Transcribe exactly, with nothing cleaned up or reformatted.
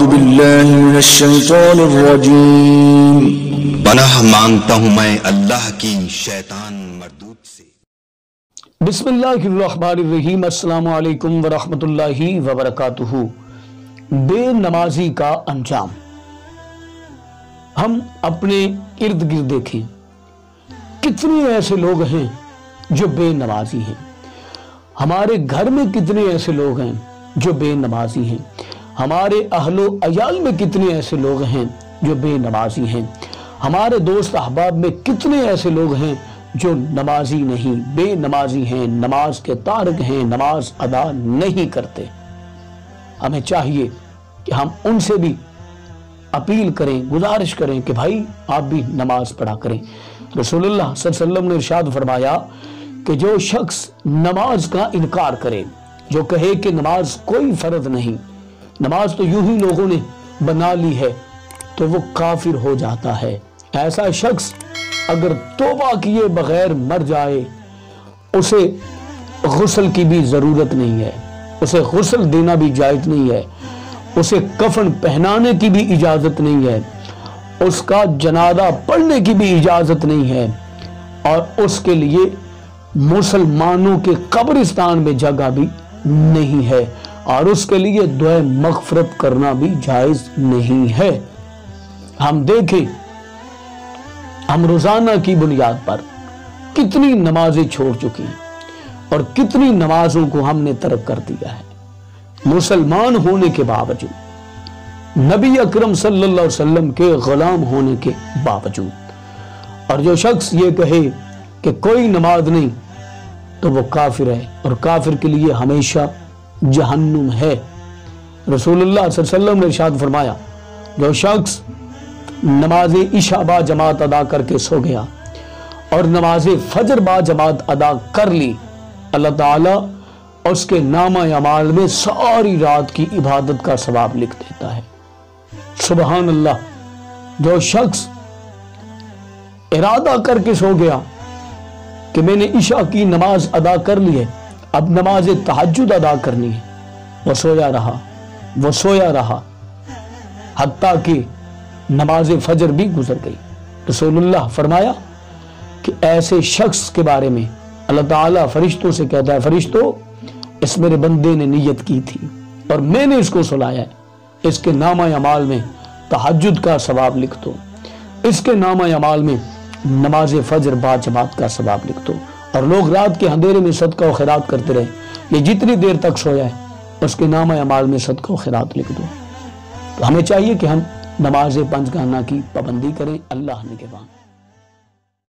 باللہ من الشیطان الرجیم۔ پناہ مانگتا ہوں میں اللہ کی شیطان مردود سے۔ بسم اللہ الرحمن الرحیم۔ السلام علیکم ورحمۃ اللہ وبرکاتہ۔ بے نمازی کا انجام۔ ہم اپنے ارد گرد دیکھیں، کتنے ایسے لوگ ہیں جو بے نمازی ہیں۔ ہمارے گھر میں کتنے ایسے لوگ ہیں جو بے نمازی ہیں۔ ہمارے اہل و عیال میں کتنے ایسے لوگ ہیں جو بے نمازی ہیں۔ ہمارے دوست احباب میں کتنے ایسے لوگ ہیں جو نمازی نہیں، بے نمازی ہیں، نماز کے تارک ہیں، نماز ادا نہیں کرتے۔ ہمیں چاہیے کہ ہم ان سے بھی اپیل کریں، گزارش کریں کہ بھائی آپ بھی نماز پڑھا کریں۔ رسول اللہ صلی اللہ علیہ وسلم نے ارشاد فرمایا کہ جو شخص نماز کا انکار کرے، جو کہے کہ نماز کوئی فرض نہیں، نماز تو یوں ہی لوگوں نے بنا لی ہے، تو وہ کافر ہو جاتا ہے۔ ایسا شخص اگر توبہ کیے بغیر مر جائے، اسے غسل کی بھی ضرورت نہیں ہے، اسے غسل دینا بھی جائز نہیں ہے، اسے کفن پہنانے کی بھی اجازت نہیں ہے، اس کا جنازہ پڑھنے کی بھی اجازت نہیں ہے، اور اس کے لیے مسلمانوں کے قبرستان میں جگہ بھی نہیں ہے، اور اس کے لیے دعائے مغفرت کرنا بھی جائز نہیں ہے۔ ہم دیکھیں، ہم روزانہ کی بنیاد پر کتنی نمازیں چھوڑ چکی ہیں اور کتنی نمازوں کو ہم نے ترک کر دیا ہے، مسلمان ہونے کے باوجود، نبی اکرم صلی اللہ علیہ وسلم کے غلام ہونے کے باوجود۔ اور جو شخص یہ کہے کہ کوئی نماز نہیں تو وہ کافر ہے، اور کافر کے لیے ہمیشہ جہنم ہے۔ رسول اللہ صلی اللہ علیہ وسلم نے ارشاد فرمایا، جو شخص نماز عشاء با جماعت ادا کر کے سو گیا اور نماز فجر با جماعت ادا کر لی، اللہ تعالیٰ اس کے نامہ اعمال میں ساری رات کی عبادت کا ثواب لکھ دیتا ہے۔ سبحان اللہ۔ جو شخص ارادہ کر کے سو گیا کہ میں نے عشاء کی نماز ادا کر لی ہے، اب نماز تہجد ادا کرنی ہے، وہ سویا رہا وہ سویا رہا حتیٰ کہ نماز فجر بھی گزر گئی۔ رسول اللہ فرمایا کہ ایسے شخص کے بارے میں اللہ تعالیٰ فرشتوں سے کہتا ہے، فرشتوں، اس میرے بندے نے نیت کی تھی اور میں نے اس کو سلایا ہے، اس کے نامہ اعمال میں تہجد کا ثواب لکھ دو، اس کے نامہ اعمال میں نماز فجر با جماعت کا ثواب لکھ دو۔ اور لوگ رات کے اندھیرے میں صدقہ و خیرات کرتے رہے، یہ جتنی دیر تک سویا ہے اس کے نامہ اعمال میں صدقہ و خیرات لکھ دو۔ تو ہمیں چاہیے کہ ہم نماز پنج گانا کی پابندی کریں۔ اللہ نگہبان۔